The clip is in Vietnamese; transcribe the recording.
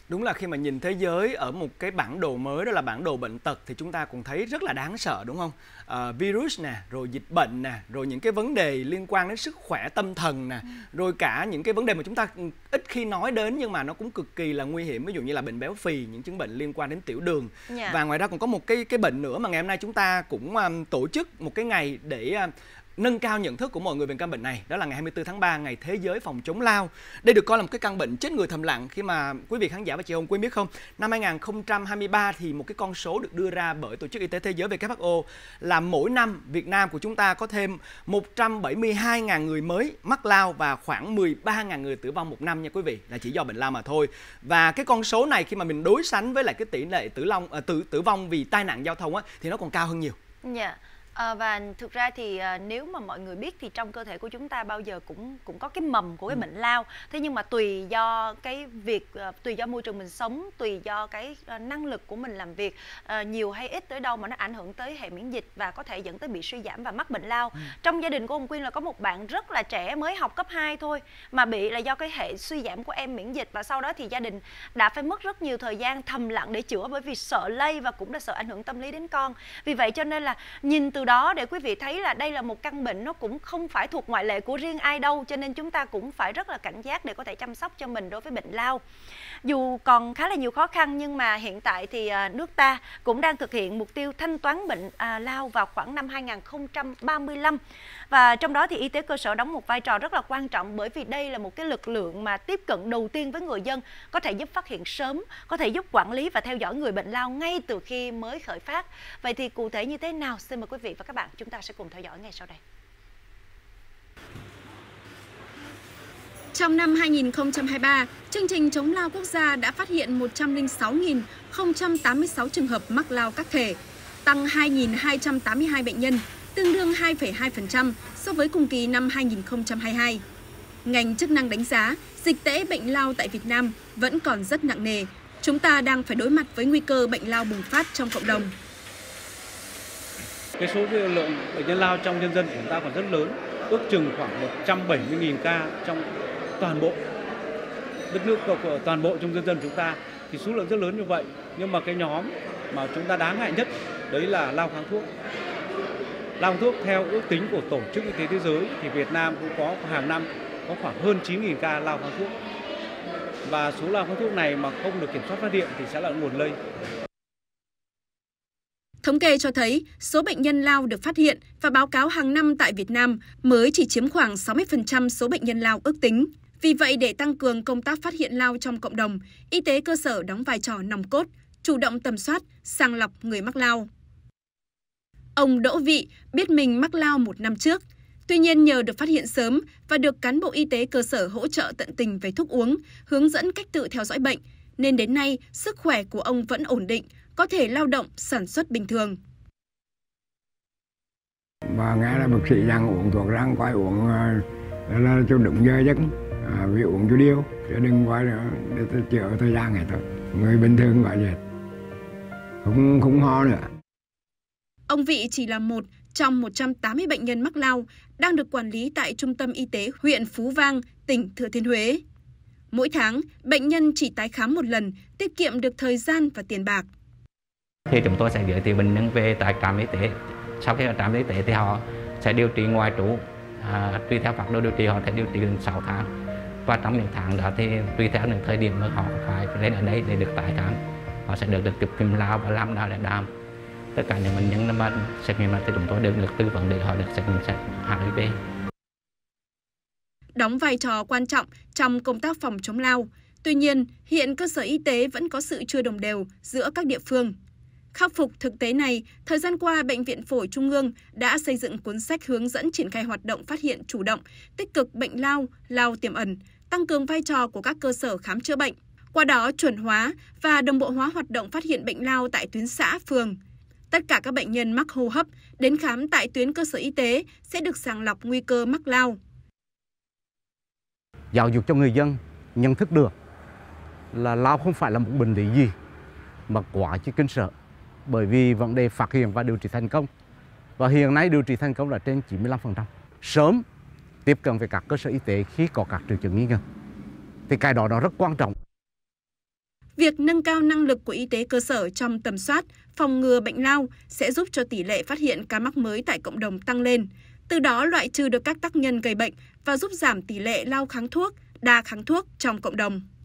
Đúng là khi mà nhìn thế giới ở một cái bản đồ mới, đó là bản đồ bệnh tật, thì chúng ta cũng thấy rất là đáng sợ, đúng không? Virus nè, rồi dịch bệnh nè, rồi những cái vấn đề liên quan đến sức khỏe tâm thần nè, rồi cả những cái vấn đề mà chúng ta ít khi nói đến nhưng mà nó cũng cực kỳ là nguy hiểm, ví dụ như là bệnh béo phì, những chứng bệnh liên quan đến tiểu đường. Và ngoài ra còn có một cái bệnh nữa mà ngày hôm nay chúng ta cũng tổ chức một cái ngày để nâng cao nhận thức của mọi người về căn bệnh này, đó là ngày 24 tháng 3, ngày Thế giới phòng chống lao. Đây được coi là một cái căn bệnh chết người thầm lặng, khi mà quý vị khán giả và chị Hồng Quyên biết không, năm 2023 thì một cái con số được đưa ra bởi Tổ chức Y tế Thế giới WHO là mỗi năm Việt Nam của chúng ta có thêm 172.000 người mới mắc lao và khoảng 13.000 người tử vong một năm nha quý vị, là chỉ do bệnh lao mà thôi. Và cái con số này khi mà mình đối sánh với lại cái tỷ lệ tử vong vì tai nạn giao thông á, thì nó còn cao hơn nhiều. Và thực ra thì nếu mà mọi người biết thì trong cơ thể của chúng ta bao giờ cũng có cái mầm của cái bệnh lao. Thế nhưng mà tùy do môi trường mình sống, tùy do cái năng lực của mình làm việc nhiều hay ít tới đâu mà nó ảnh hưởng tới hệ miễn dịch và có thể dẫn tới bị suy giảm và mắc bệnh lao. Trong gia đình của ông Quyên là có một bạn rất là trẻ, mới học cấp 2 thôi mà bị là do cái hệ suy giảm của em miễn dịch, và sau đó thì gia đình đã phải mất rất nhiều thời gian thầm lặng để chữa, bởi vì sợ lây và cũng là sợ ảnh hưởng tâm lý đến con. Vì vậy cho nên là nhìn từ đó để quý vị thấy là đây là một căn bệnh, nó cũng không phải thuộc ngoại lệ của riêng ai đâu, cho nên chúng ta cũng phải rất là cảnh giác để có thể chăm sóc cho mình đối với bệnh lao. Dù còn khá là nhiều khó khăn nhưng mà hiện tại thì nước ta cũng đang thực hiện mục tiêu thanh toán bệnh lao vào khoảng năm 2035. Và trong đó thì y tế cơ sở đóng một vai trò rất là quan trọng, bởi vì đây là một cái lực lượng mà tiếp cận đầu tiên với người dân, có thể giúp phát hiện sớm, có thể giúp quản lý và theo dõi người bệnh lao ngay từ khi mới khởi phát. Vậy thì cụ thể như thế nào? Xin mời quý vị và các bạn chúng ta sẽ cùng theo dõi ngay sau đây. Trong năm 2023, chương trình chống lao quốc gia đã phát hiện 106.086 trường hợp mắc lao các thể, tăng 2.282 bệnh nhân, tương đương 2,2% so với cùng kỳ năm 2022. Ngành chức năng đánh giá, dịch tễ bệnh lao tại Việt Nam vẫn còn rất nặng nề. Chúng ta đang phải đối mặt với nguy cơ bệnh lao bùng phát trong cộng đồng. Cái số lượng bệnh nhân lao trong nhân dân của chúng ta còn rất lớn, ước chừng khoảng 170.000 ca trong toàn bộ đất nước, của toàn bộ trong nhân dân chúng ta, thì số lượng rất lớn như vậy. Nhưng mà cái nhóm mà chúng ta đáng ngại nhất đấy là lao kháng thuốc. Lao kháng thuốc theo ước tính của Tổ chức Y tế Thế giới thì Việt Nam cũng có hàng năm có khoảng hơn 9.000 ca lao kháng thuốc. Và số lao kháng thuốc này mà không được kiểm soát phát hiện thì sẽ là nguồn lây. Thống kê cho thấy, số bệnh nhân lao được phát hiện và báo cáo hàng năm tại Việt Nam mới chỉ chiếm khoảng 60% số bệnh nhân lao ước tính. Vì vậy, để tăng cường công tác phát hiện lao trong cộng đồng, y tế cơ sở đóng vai trò nòng cốt, chủ động tầm soát, sàng lọc người mắc lao. Ông Đỗ Vị biết mình mắc lao một năm trước. Tuy nhiên, nhờ được phát hiện sớm và được cán bộ y tế cơ sở hỗ trợ tận tình về thuốc uống, hướng dẫn cách tự theo dõi bệnh, nên đến nay sức khỏe của ông vẫn ổn định, có thể lao động, sản xuất bình thường. Và nghe là bác sĩ rằng uống thuốc răng quay uống là cho đúng giờ giấc, vì uống cho điều, chứ đừng quay để chữa thời gian này thôi. Người bình thường gọi vậy, không ho nữa. Ông Vị chỉ là một trong 180 bệnh nhân mắc lao đang được quản lý tại Trung tâm Y tế huyện Phú Vang, tỉnh Thừa Thiên Huế. Mỗi tháng, bệnh nhân chỉ tái khám một lần, tiết kiệm được thời gian và tiền bạc. Thì chúng tôi sẽ giới thiệu bệnh nhân về tại trạm y tế. Sau khi ở trạm y tế thì họ sẽ điều trị ngoại trú. Tùy theo phác đồ điều trị họ sẽ điều trị đến 6 tháng. Và trong những tháng đó thì tùy theo những thời điểm mà họ phải lên ở đây để được tái khám, họ sẽ được chụp phim lao và làm đo lại đàm. Tất cả những bệnh nhân mà xét nghiệm thì chúng tôi được tư vấn để họ được xét nghiệm HIV. Đóng vai trò quan trọng trong công tác phòng chống lao. Tuy nhiên, hiện cơ sở y tế vẫn có sự chưa đồng đều giữa các địa phương. Khắc phục thực tế này, thời gian qua, Bệnh viện Phổi Trung ương đã xây dựng cuốn sách hướng dẫn triển khai hoạt động phát hiện chủ động, tích cực bệnh lao, lao tiềm ẩn, tăng cường vai trò của các cơ sở khám chữa bệnh. Qua đó, chuẩn hóa và đồng bộ hóa hoạt động phát hiện bệnh lao tại tuyến xã, phường. Tất cả các bệnh nhân mắc hô hấp đến khám tại tuyến cơ sở y tế sẽ được sàng lọc nguy cơ mắc lao. Giáo dục cho người dân nhận thức được là lao không phải là một bệnh lý gì mà quá chứ kinh sợ, bởi vì vấn đề phát hiện và điều trị thành công. Và hiện nay điều trị thành công là trên 95%. Sớm tiếp cận với các cơ sở y tế khi có các triệu chứng nghi ngờ. Thì cái đó rất quan trọng. Việc nâng cao năng lực của y tế cơ sở trong tầm soát, phòng ngừa bệnh lao sẽ giúp cho tỷ lệ phát hiện ca mắc mới tại cộng đồng tăng lên, từ đó loại trừ được các tác nhân gây bệnh và giúp giảm tỷ lệ lao kháng thuốc, đa kháng thuốc trong cộng đồng.